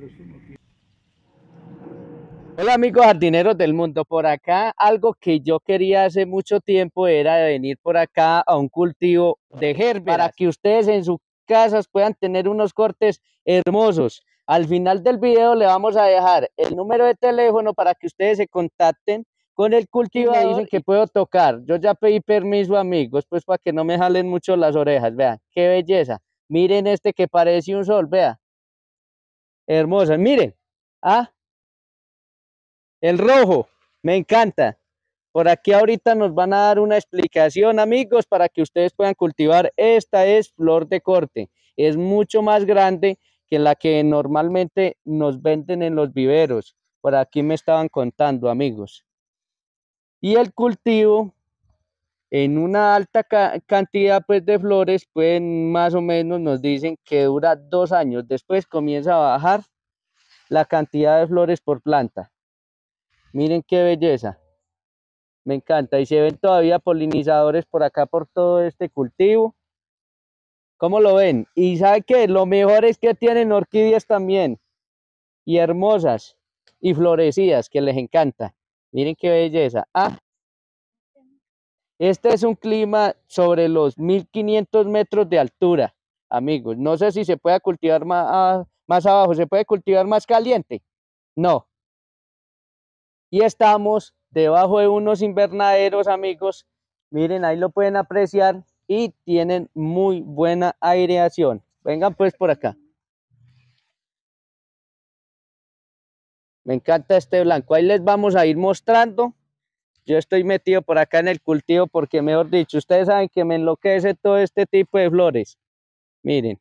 Hola amigos jardineros del mundo, por acá algo que yo quería hace mucho tiempo era de venir por acá a un cultivo de gérberas para que ustedes en sus casas puedan tener unos cortes hermosos. Al final del video le vamos a dejar el número de teléfono para que ustedes se contacten con el cultivador y me dicen que puedo tocar. Yo ya pedí permiso amigos, pues para que no me jalen mucho las orejas, vean, qué belleza. Miren este que parece un sol, vea, hermosa, miren, ah. El rojo, me encanta. Por aquí ahorita nos van a dar una explicación, amigos, para que ustedes puedan cultivar. Esta es flor de corte. Es mucho más grande que la que normalmente nos venden en los viveros. Por aquí me estaban contando, amigos. Y el cultivo en una alta cantidad pues, de flores, pueden más o menos nos dicen que dura 2 años. Después comienza a bajar la cantidad de flores por planta. Miren qué belleza. Me encanta. Y se ven todavía polinizadores por acá por todo este cultivo. ¿Cómo lo ven? Y ¿sabe qué? Lo mejor es que tienen orquídeas también. Y hermosas. Y florecidas, que les encanta. Miren qué belleza. Ah, este es un clima sobre los 1500 metros de altura, amigos. No sé si se puede cultivar más abajo. ¿Se puede cultivar más caliente? No. Y estamos debajo de unos invernaderos, amigos. Miren, ahí lo pueden apreciar y tienen muy buena aireación. Vengan pues por acá. Me encanta este blanco. Ahí les vamos a ir mostrando. Yo estoy metido por acá en el cultivo porque, mejor dicho, ustedes saben que me enloquece todo este tipo de flores. Miren.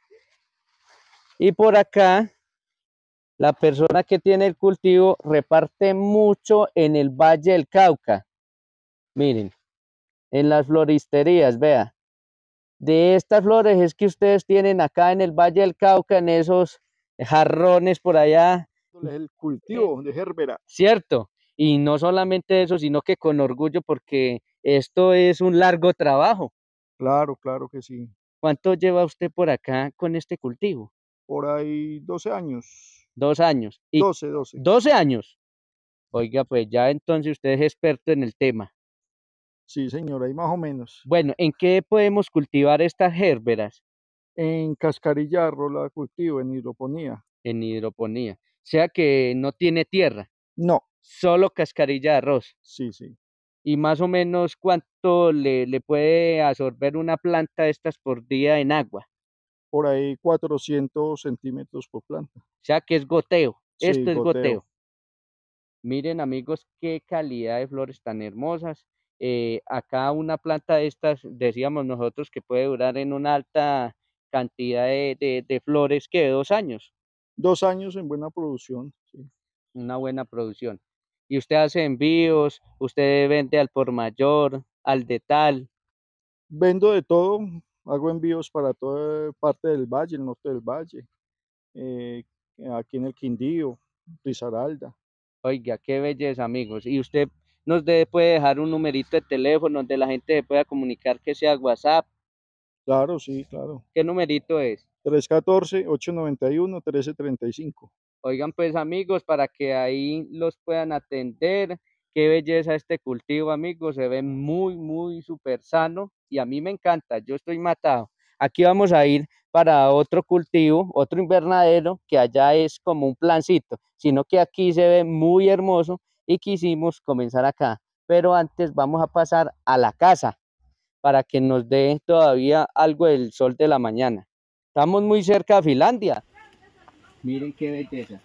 Y por acá, la persona que tiene el cultivo reparte mucho en el Valle del Cauca. Miren, en las floristerías, vea. De estas flores es que ustedes tienen acá en el Valle del Cauca, en esos jarrones por allá. El cultivo de gérbera. Cierto, y no solamente eso, sino que con orgullo porque esto es un largo trabajo. Claro, claro que sí. ¿Cuánto lleva usted por acá con este cultivo? Por ahí 12 años. 2 años. ¿Y 12. 12 años? Oiga, pues ya entonces usted es experto en el tema. Sí, señor, ahí más o menos. Bueno, ¿en qué podemos cultivar estas gérberas? En cascarilla la cultivo, en hidroponía. En hidroponía. O sea que no tiene tierra, No, solo cascarilla de arroz. sí. Y más o menos cuánto le puede absorber una planta de estas por día en agua. Por ahí 400 centímetros por planta. O sea que es goteo. Sí, Esto es goteo. goteo. Miren amigos, qué calidad de flores tan hermosas. Acá una planta de estas, decíamos nosotros que puede durar en una alta cantidad de flores que de 2 años. 2 años en buena producción. Sí. Una buena producción. Y usted hace envíos, usted vende al por mayor, al de tal. Vendo de todo, hago envíos para toda parte del valle, el norte del valle, eh, aquí en el Quindío, Risaralda. Oiga, qué belleza, amigos. Y usted puede dejar un numerito de teléfono donde la gente se pueda comunicar, que sea WhatsApp. Claro, sí, claro. ¿Qué numerito es? 314-891-1335. Oigan, pues, amigos, para que ahí los puedan atender. Qué belleza este cultivo, amigos. Se ve muy, muy súper sano y a mí me encanta. Yo estoy matado. Aquí vamos a ir para otro cultivo, otro invernadero, que allá es como un plancito, sino que aquí se ve muy hermoso y quisimos comenzar acá. Pero antes vamos a pasar a la casa para que nos dé todavía algo del sol de la mañana. Estamos muy cerca de Finlandia. Miren qué belleza.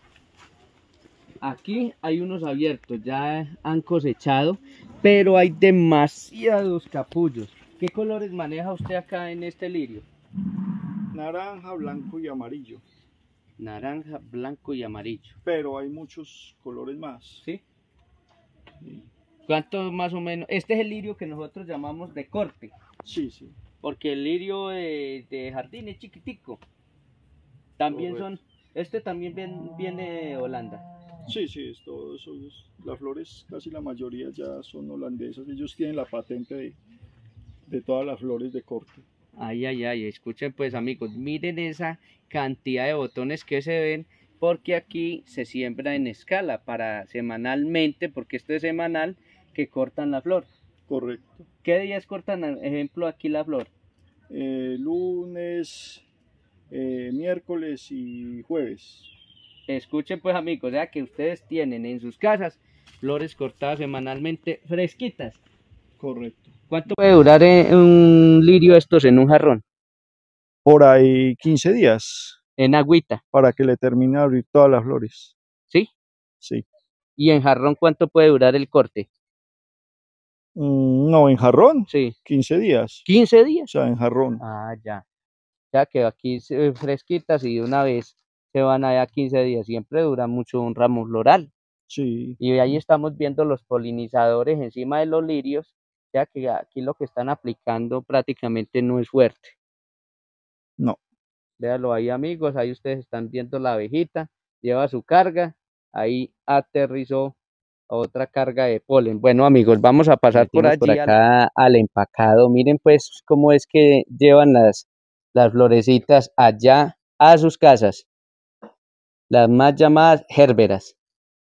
Aquí hay unos abiertos, ya han cosechado, pero hay demasiados capullos. ¿Qué colores maneja usted acá en este lirio? Naranja, blanco y amarillo. Naranja, blanco y amarillo. Pero hay muchos colores más. ¿Sí? Sí, ¿Cuántos más o menos? Este es el lirio que nosotros llamamos de corte, sí. porque el lirio de jardín es chiquitico. También Correcto. este también viene de Holanda. Sí, todo eso. Las flores, casi la mayoría ya son holandesas. Ellos tienen la patente de todas las flores de corte. Ay, escuchen pues amigos, miren esa cantidad de botones que se ven porque aquí se siembra en escala para semanalmente, porque esto es semanal, que cortan la flor. Correcto. ¿Qué días cortan, ejemplo, aquí la flor? Lunes, miércoles y jueves. Escuchen pues amigos, o sea que ustedes tienen en sus casas flores cortadas semanalmente fresquitas. Correcto. ¿Cuánto puede durar un lirio estos en un jarrón? Por ahí 15 días En agüita, para que le termine de abrir todas las flores. ¿sí? Sí. ¿Y en jarrón cuánto puede durar el corte? No, en jarrón, Sí. 15 días. 15 O días. sea, en jarrón. Ah, ya. Ya que aquí fresquitas y de una vez se van allá 15 días. Siempre dura mucho un ramo floral. Sí. Y ahí estamos viendo los polinizadores encima de los lirios, ya que aquí lo que están aplicando prácticamente no es fuerte. No. Véalo ahí amigos, ahí ustedes están viendo la abejita, lleva su carga, ahí aterrizó otra carga de polen. Bueno amigos, vamos a pasar por allí por acá al empacado. Miren pues cómo es que llevan las florecitas allá a sus casas, las más llamadas gérberas.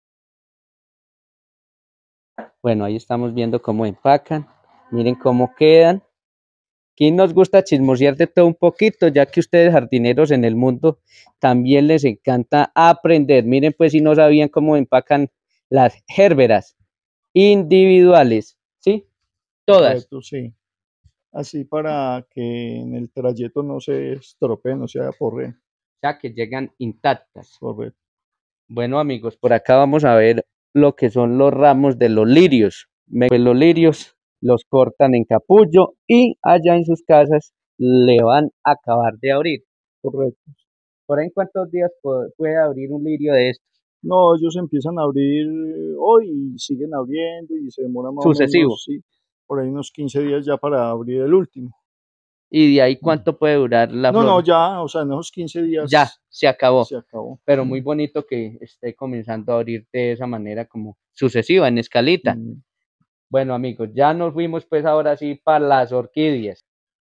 Bueno, ahí estamos viendo cómo empacan, miren cómo quedan. Aquí nos gusta chismosear de todo un poquito, ya que ustedes jardineros en el mundo también les encanta aprender. Miren pues si no sabían cómo empacan las gérberas individuales, ¿sí? Todas. Correcto, sí. Así para que en el trayecto no se estropee, no se aporre. O sea, que llegan intactas. Correcto. Bueno amigos, por acá vamos a ver lo que son los ramos de los lirios. Pues los lirios los cortan en capullo y allá en sus casas le van a acabar de abrir. Correcto. ¿Por ahí en cuántos días puede abrir un lirio de estos? No, ellos empiezan a abrir hoy y siguen abriendo y se demora más o Sucesivo. menos, sí, por ahí unos 15 días ya para abrir el último. ¿Y de ahí cuánto puede durar la No, flor? no, ya, o sea, en esos 15 días Ya, se acabó. se acabó. Pero muy bonito que esté comenzando a abrir de esa manera como sucesiva, en escalita. Bueno amigos, ya nos fuimos pues ahora sí para las orquídeas.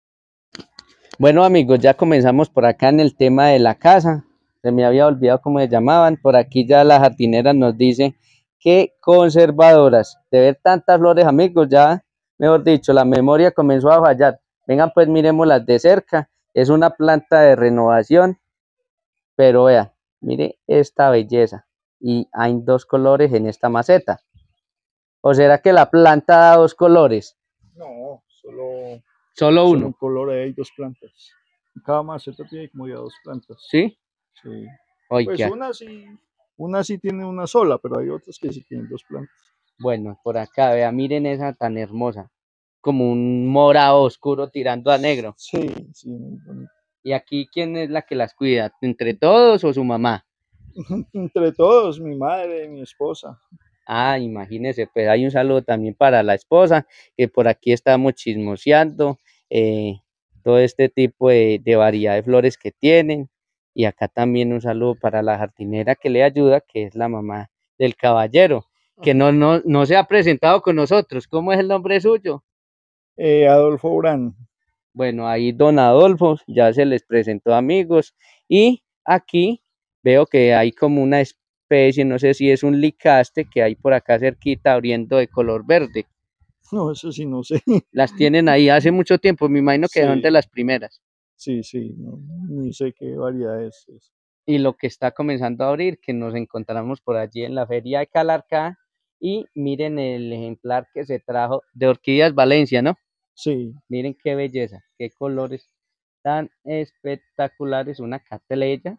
Bueno amigos, ya comenzamos por acá en el tema de la casa. Se me había olvidado cómo se llamaban. Por aquí ya la jardinera nos dice que conservadoras. De ver tantas flores amigos, ya, mejor dicho, la memoria comenzó a fallar. Vengan pues miremoslas de cerca. Es una planta de renovación. Pero vea, mire esta belleza. Y hay dos colores en esta maceta. ¿O será que la planta da dos colores? No, solo Solo un uno. color, hay dos plantas. Cada maceta tiene como ya dos plantas. ¿Sí? Sí. Oye, Pues una sí tiene una sola, pero hay otras que sí tienen dos plantas. bueno, por acá, vea, miren esa tan hermosa. Como un morado oscuro tirando a negro. Sí, sí, muy bonito. ¿Y aquí quién es la que las cuida? ¿Entre todos o su mamá? Entre todos, mi madre, mi esposa. Ah, imagínese, pues hay un saludo también para la esposa, que por aquí estamos chismoseando todo este tipo de variedad de flores que tienen. Y acá también un saludo para la jardinera que le ayuda, que es la mamá del caballero, que no se ha presentado con nosotros. ¿Cómo es el nombre suyo? Adolfo Urán. Bueno, ahí don Adolfo ya se les presentó amigos y aquí veo que hay como una especie, no sé si es un licaste que hay por acá cerquita abriendo de color verde. No, eso sí, no sé. Las tienen ahí hace mucho tiempo, me imagino que son de Sí, las primeras. sí, sí, no, ni sé qué variedad es. Y lo que está comenzando a abrir, que nos encontramos por allí en la feria de Calarcá y miren el ejemplar que se trajo de Orquídeas Valencia, ¿no? Sí. Miren qué belleza, qué colores tan espectaculares, una catleya.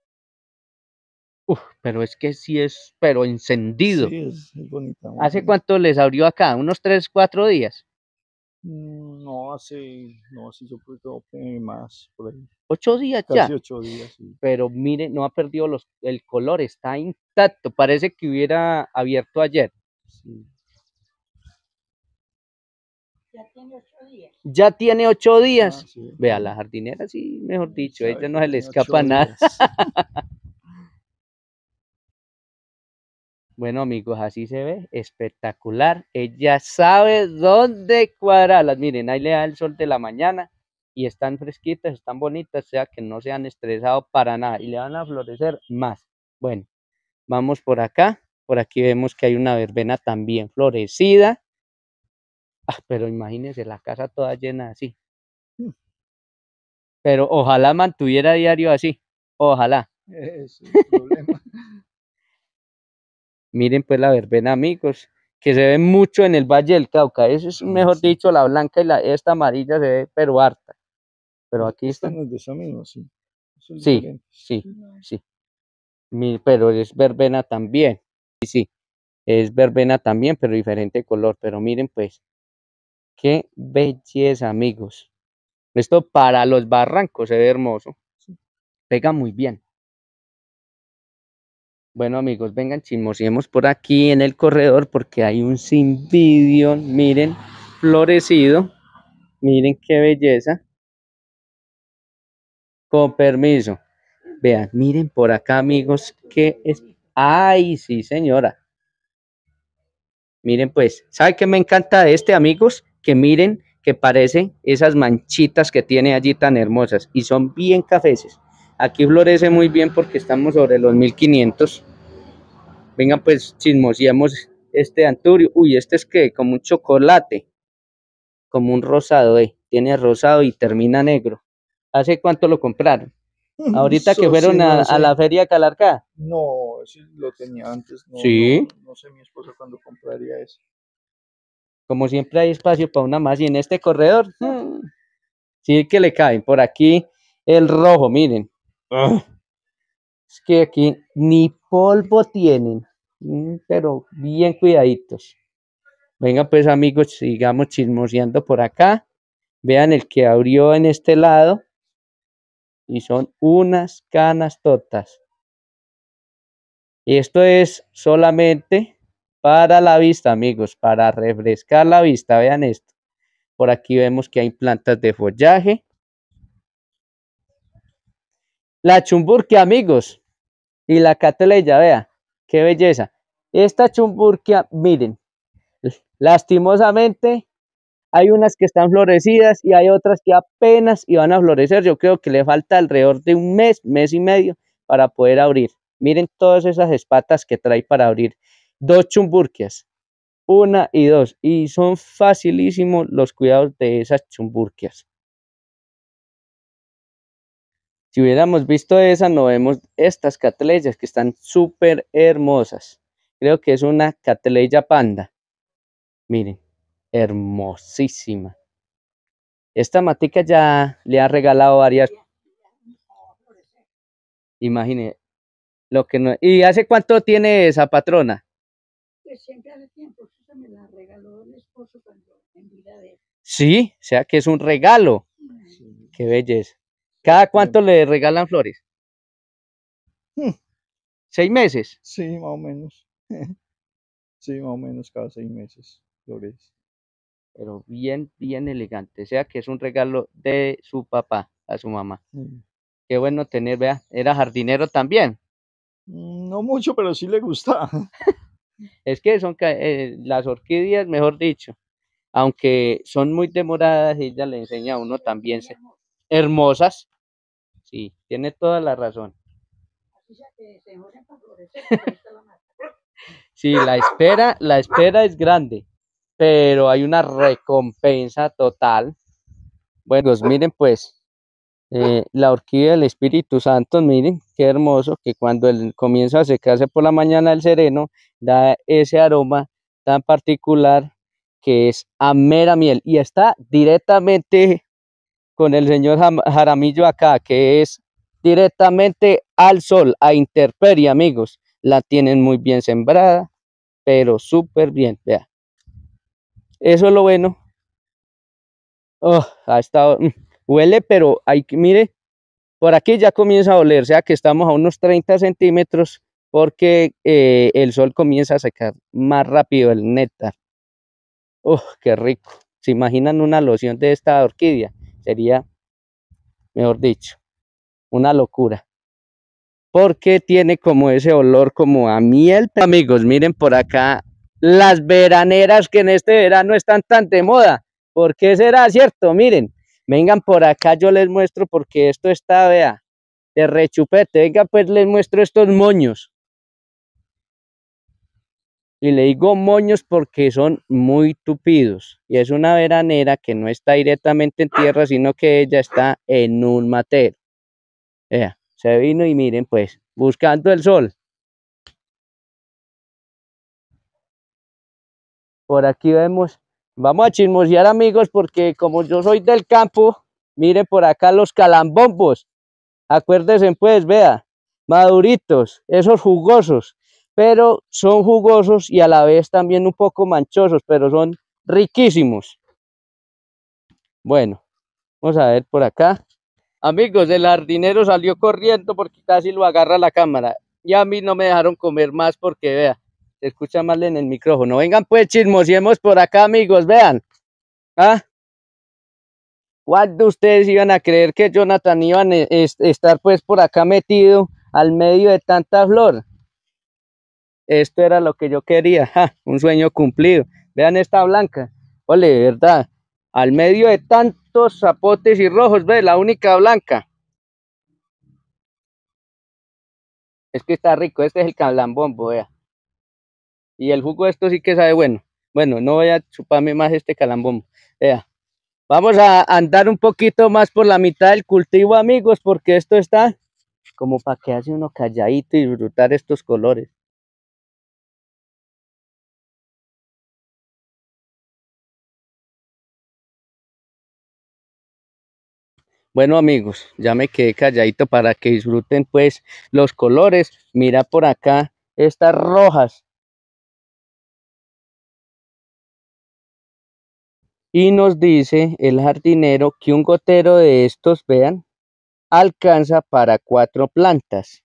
Uf, pero es que sí es, pero encendido. Sí, es bonita, muy ¿Hace bonita. cuánto les abrió acá? ¿Unos 3, 4 días? No hace yo creo que más, por ahí. 8 días Casi ya. 8 días, sí. Pero mire, no ha perdido el color, está intacto. Parece que hubiera abierto ayer. Sí. Ya tiene 8 días. Sí. Vea, la jardinera, sí, mejor dicho, Sabe ella no que se le tiene escapa 8 nada. días. Bueno, amigos, así se ve, espectacular. Ella sabe dónde cuadrarlas. Miren, ahí le da el sol de la mañana y están fresquitas, están bonitas, o sea que no se han estresado para nada y le van a florecer más. Bueno, vamos por acá. Por aquí vemos que hay una verbena también florecida. Pero imagínense la casa toda llena así. Mm. Pero ojalá mantuviera diario así. Ojalá. Ese es el problema. Miren pues la verbena, amigos, que se ve mucho en el Valle del Cauca. Eso es, mejor Sí. dicho, la blanca y esta amarilla se ve, pero harta. Pero aquí Esta están. no es de esa misma, sí. Son Sí, diferentes. sí, sí. Pero es verbena también. Sí, sí. Es verbena también, pero diferente color. Pero miren pues, qué belleza, amigos. Esto para los barrancos se ve hermoso. Pega muy bien. Bueno, amigos, vengan, chismosiemos por aquí en el corredor porque hay un cimbidión, miren, florecido. Miren qué belleza. Con permiso. Vean, miren por acá, amigos, qué es. Ay, sí, señora. Miren, pues, ¿sabe qué me encanta de este, amigos? Que miren que parece esas manchitas que tiene allí tan hermosas y son bien cafeces. Aquí florece muy bien porque estamos sobre los 1500. Vengan, pues, chismosiemos este anturio. Uy, este es que como un chocolate, como un rosado, tiene rosado y termina negro. ¿Hace cuánto lo compraron? Ahorita que Eso sí, fueron no a sé. la feria de Calarcá. No, ese lo tenía antes. Sí, No sé mi esposa cuándo compraría eso. como siempre hay espacio para una más y en este corredor, sí que le caen. Por aquí el rojo, miren. Ah, es que aquí ni polvo tienen, pero bien cuidaditos. Venga pues amigos, sigamos chismoseando por acá. Vean el que abrió en este lado y son unas canas totas. Y esto es solamente para la vista, amigos, para refrescar la vista. Vean esto. Por aquí vemos que hay plantas de follaje. La chumburquia, amigos, y la catleya, vea, qué belleza. Esta chumburquia, miren, lastimosamente hay unas que están florecidas y hay otras que apenas iban a florecer. Yo creo que le falta alrededor de un mes, mes y medio para poder abrir. Miren todas esas espatas que trae para abrir. Dos chumburquias, una y dos, y son facilísimos los cuidados de esas chumburquias. Si hubiéramos visto esa, no vemos estas catleyas que están súper hermosas. Creo que es una catleya panda. Miren, hermosísima. Esta matica ya le ha regalado varias. Imagine lo que no. ¿Y hace cuánto tiene esa patrona? Pues siempre hace tiempo, eso me la regaló el esposo cuando en vida de él. Sí, o sea que es un regalo. Sí. Qué belleza. ¿Cada cuánto le regalan flores? Mm, 6 meses. Sí, más o menos. Sí, más o menos cada 6 meses florece. Pero bien, bien elegante. O sea que es un regalo de su papá a su mamá. Mm. Qué bueno tener, vea, era jardinero también. No mucho, pero sí le gusta. Es que son las orquídeas, mejor dicho, aunque son muy demoradas, ella le enseña a uno también hermosas. Sí, tiene toda la razón. Así sea que se demoren para florecer, pero ahí está la mata. Sí, la espera es grande, pero hay una recompensa total. Bueno, pues miren pues, la orquídea del Espíritu Santo, miren qué hermoso, que cuando él comienza a secarse por la mañana el sereno, da ese aroma tan particular que es a mera miel y está directamente con el señor Jaramillo acá, que es directamente al sol, a intemperie, amigos. La tienen muy bien sembrada, pero súper bien, vea. Eso es lo bueno. Oh, ha estado, huele, pero hay que, mire, por aquí ya comienza a oler, o sea que estamos a unos 30 centímetros porque el sol comienza a secar más rápido el néctar. Oh, qué rico. ¿Se imaginan una loción de esta orquídea? Sería, mejor dicho, una locura. Porque tiene como ese olor como a miel. Amigos, miren por acá las veraneras que en este verano están tan de moda. ¿Por qué será cierto? Miren, vengan por acá, yo les muestro porque esto está, vea, de rechupete. Venga, pues les muestro estos moños. Y le digo moños porque son muy tupidos. Y es una veranera que no está directamente en tierra, sino que ella está en un matero. Vea, se vino y miren pues, buscando el sol. Por aquí vemos, vamos a chismosear amigos, porque como yo soy del campo, miren por acá los calambombos. Acuérdense pues, vea, maduritos, esos jugosos, pero son jugosos y a la vez también un poco manchosos, pero son riquísimos. Bueno, vamos a ver por acá. Amigos, el jardinero salió corriendo porque casi lo agarra la cámara. Y a mí no me dejaron comer más porque, vea, se escucha mal en el micrófono. Vengan pues, chismosiemos por acá, amigos, vean. ¿Ah? ¿Cuándo ustedes iban a creer que Jonathan iba a estar pues por acá metido al medio de tanta flor? Esto era lo que yo quería, ¡ja! Un sueño cumplido. Vean esta blanca, ole, de verdad, al medio de tantos zapotes y rojos, ve, la única blanca. Es que está rico, este es el calambombo, vea. Y el jugo de esto sí que sabe bueno. Bueno, no voy a chuparme más este calambombo, vea. Vamos a andar un poquito más por la mitad del cultivo, amigos, porque esto está como para que hace uno calladito y disfrutar estos colores. Bueno amigos, ya me quedé calladito para que disfruten pues los colores. Mira por acá estas rojas. Y nos dice el jardinero que un gotero de estos, vean, alcanza para 4 plantas.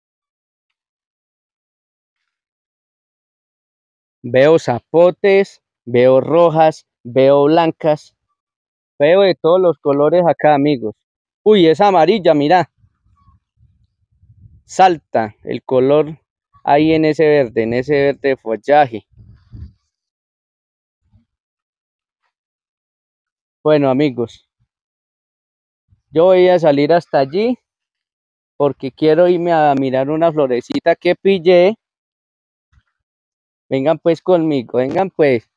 Veo zapotes, veo rojas, veo blancas, veo de todos los colores acá, amigos. Uy, es amarilla, mira. Salta el color ahí en ese verde follaje. Bueno, amigos, yo voy a salir hasta allí porque quiero irme a mirar una florecita que pillé. Vengan pues conmigo, vengan pues.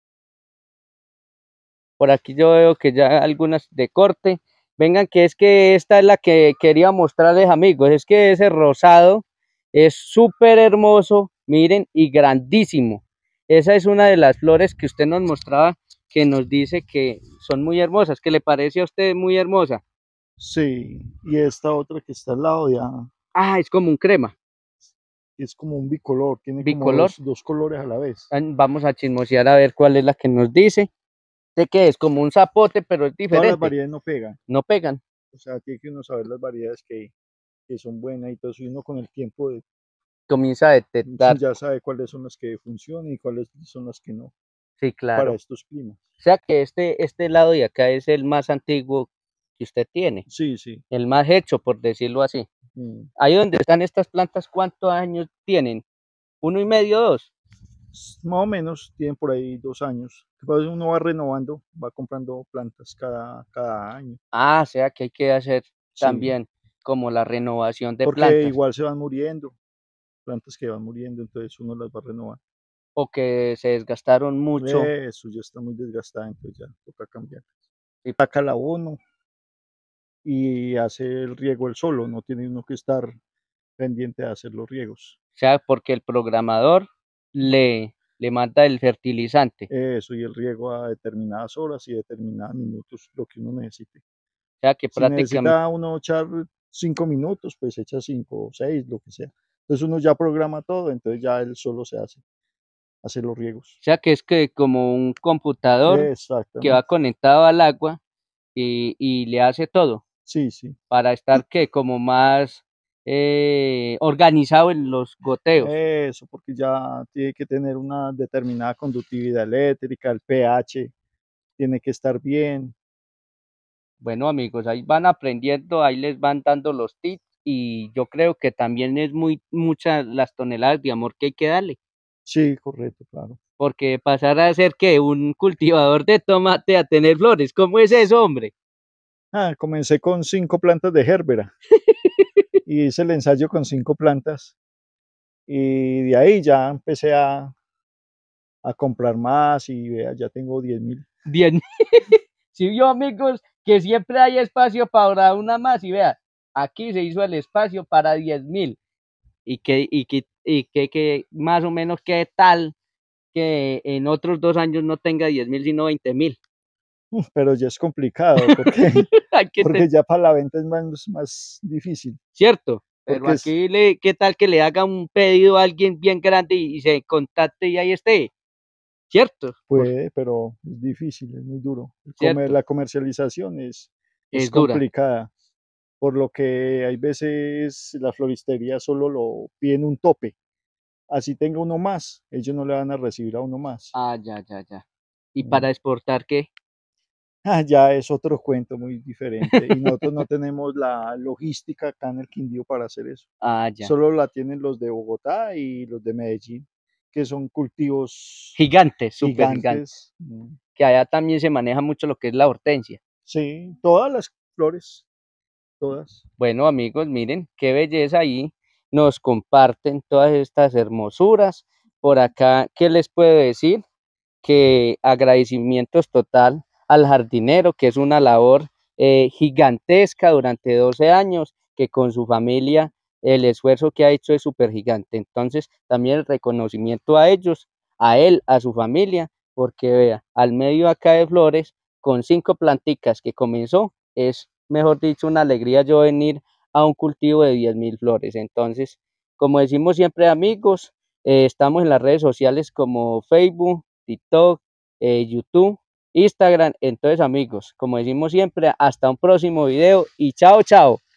Por aquí yo veo que ya algunas de corte. Vengan, que es que esta es la que quería mostrarles, amigos. Es que ese rosado es súper hermoso, miren, y grandísimo. Esa es una de las flores que usted nos mostraba, que nos dice que son muy hermosas. ¿Qué le parece a usted muy hermosa? Sí, y esta otra que está al lado ya Ah, es como un crema, es como un bicolor, tiene como bicolor. dos colores a la vez. Vamos a chismosear a ver cuál es la que nos dice. De que es como un zapote, pero es Todas las diferente. variedades no pegan, No pegan. o sea, tiene que uno saber las variedades que son buenas y todo eso, y uno con el tiempo Comienza a detectar. ya sabe cuáles son las que funcionan y cuáles son las que no, Sí, para claro. estos climas. O sea que este lado de acá es el más antiguo que usted tiene. Sí, sí. El más hecho, por decirlo así. Ahí donde están estas plantas, ¿cuántos años tienen? ¿1 y medio, 2? Más o menos tienen por ahí 2 años. Entonces uno va renovando, va comprando plantas cada año. Ah, o sea que hay que hacer Sí, también como la renovación de porque plantas. igual se van muriendo, plantas que van muriendo, entonces uno las va a renovar. O que se desgastaron mucho. Eso ya está muy desgastada, entonces ya toca cambiar. Y, Saca el abono y hace el riego él solo, no tiene uno que estar pendiente de hacer los riegos. o sea, porque el programador le manda el fertilizante. Eso, y el riego a determinadas horas y determinados minutos, lo que uno necesite. O sea que Si prácticamente, necesita uno echar 5 minutos, pues echa 5 o 6, lo que sea. Entonces uno ya programa todo, entonces ya él solo se hace los riegos. o sea que es que como un computador que va Exactamente. conectado al agua y le hace todo Sí, sí. para estar que como más organizado en los goteos. Eso, porque ya tiene que tener una determinada conductividad eléctrica, el pH tiene que estar bien. Bueno amigos, ahí van aprendiendo, ahí les van dando los tips y yo creo que también es muchas las toneladas de amor que hay que darle. Sí, correcto, claro. Porque pasar a ser que un cultivador de tomate a tener flores, ¿cómo es eso, hombre? Comencé con 5 plantas de Gerbera. y hice el ensayo con 5 plantas y de ahí ya empecé a comprar más y vea, ya tengo 10.000. 10.000. Si vio, amigos, que siempre hay espacio para una más y vea, aquí se hizo el espacio para 10.000 y que más o menos qué tal que en otros 2 años no tenga 10.000 sino 20.000. Pero ya es complicado porque, Hay que porque ya para la venta es más difícil. cierto, pero Porque es, aquí qué tal que le haga un pedido a alguien bien grande y se contacte y ahí esté, cierto, puede, pero es difícil, es muy duro. cierto, La comercialización es es dura. complicada, por lo que hay veces la floristería solo lo piden un tope. Así tenga uno más, ellos no le van a recibir a uno más. Ah, ya, ya, ya. ¿Y Mm. para exportar qué? Ya es otro cuento muy diferente y nosotros no tenemos la logística acá en el Quindío para hacer eso. Ah, ya. Solo la tienen los de Bogotá y los de Medellín, que son cultivos Gigantes, súper gigantes. gigantes. Que allá también se maneja mucho lo que es la hortensia. Sí, todas las flores, todas. Bueno, amigos, miren qué belleza ahí. Nos comparten todas estas hermosuras. Por acá, ¿qué les puedo decir? Que agradecimientos total al jardinero, que es una labor gigantesca durante 12 años, que con su familia el esfuerzo que ha hecho es súper gigante. Entonces, también el reconocimiento a ellos, a él, a su familia, porque vea, al medio acá de flores, con 5 planticas que comenzó, es, mejor dicho, una alegría yo venir a un cultivo de 10.000 flores. Entonces, como decimos siempre, amigos, estamos en las redes sociales como Facebook, TikTok, YouTube, Instagram. Entonces, amigos, como decimos siempre, hasta un próximo video y chao, chao.